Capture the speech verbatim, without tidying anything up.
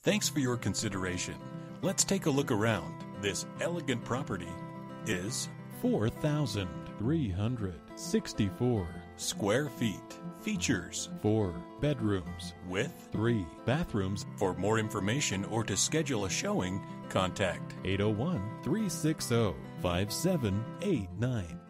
Thanks for your consideration. Let's take a look around. This elegant property is four thousand three hundred sixty-four square feet. Features four bedrooms with three bathrooms. For more information or to schedule a showing, contact eight oh one, three six zero, five seven eight nine.